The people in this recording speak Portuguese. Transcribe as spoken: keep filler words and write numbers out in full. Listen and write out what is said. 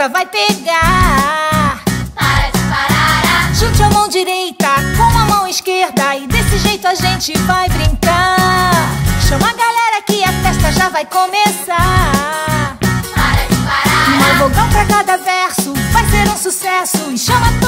festa vai pegar. Para de parar. Junte a mão direita com a mão esquerda e desse jeito a gente vai brincar. Chama a galera que a festa já vai começar. Para de parar. Mais vogão pra cada verso, vai ser um sucesso. E chama